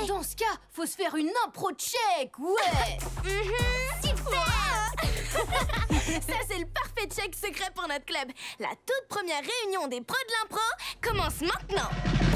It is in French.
Dans ce cas, faut se faire une impro check, ouais. Super. Ça, c'est le parfait check secret pour notre club. La toute première réunion des pros de l'impro commence maintenant.